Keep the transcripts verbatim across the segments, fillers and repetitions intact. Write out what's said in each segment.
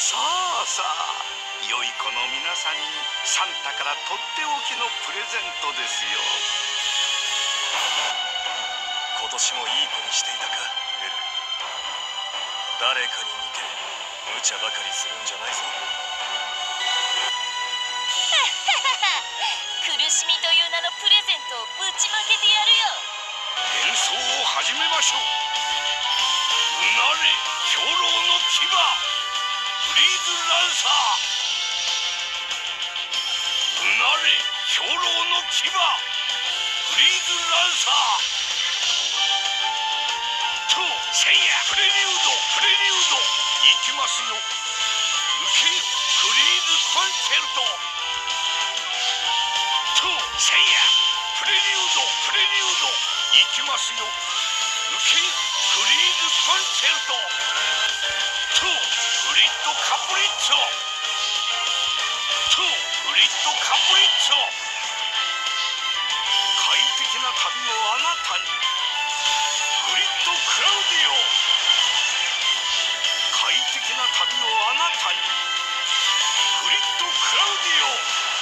さあさあ、良い子の皆さんにサンタからとっておきのプレゼントですよ。 今年もいい子にしていたか、エル。誰かに似て無茶ばかりするんじゃないぞ。 苦しみという名のプレゼントをぶちまけてやるよ。 演奏を始めましょう。うなれ兵糧の牙、フリーズランサー。うなれ兵糧の牙、フリーズランサー。とせいや、プレリュードプレリュードいきますよ。受けフリーズコンチェルト。とせいや、プレリュードプレリュードいきますよ。受けフリーズコンチェルト。とフリットカプリッチョ。とフリットカプリッチョ。快適な旅をあなたに。フリットクラウディオ。快適な旅をあなたに。フリットクラウディオ。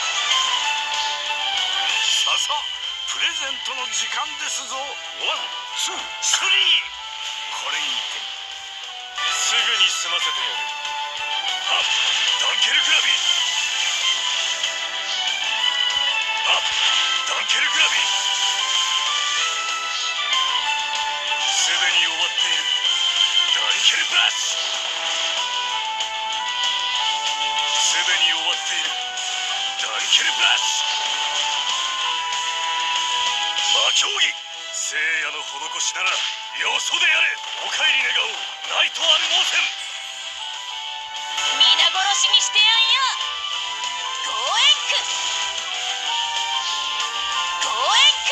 さあさあ、プレゼントの時間ですぞ。ワン、ツー、スリー。これにてすぐに済ませてやる。はっ、ダンケルグラビー。はっ、ダンケルグラビー。すでに終わっている。ダンケルプラス。すでに終わっている。ダンケルプラス。魔競技、聖夜の施しならよそでやれ。お帰り願おう、ナイトアルモーセン。 皆殺しにしてやんよ。ゴーエンクゴーエンク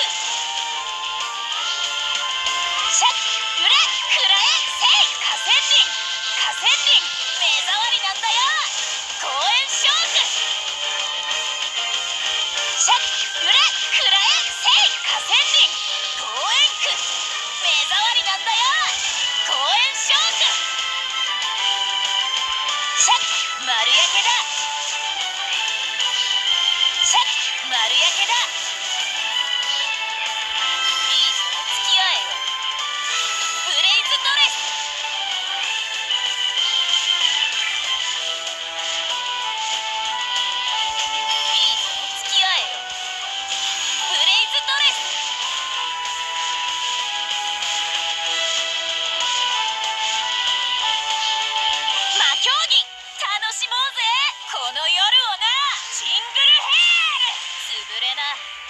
シャッ裏くらえせい河川林河川林目障りなんだよ。ゴーエンショークシャッ裏くらえせい河川林ゴーエンク目障りなんだよ。ゴーエンショークシャッ丸焼けだ。シャッ丸焼けだ。いいぞ付き合えよ。ブレイズドレス。いいぞ付き合えよ。ブレイズドレス。魔競技楽しもうぜこの夜をな。ジングルヘール。つぶれな。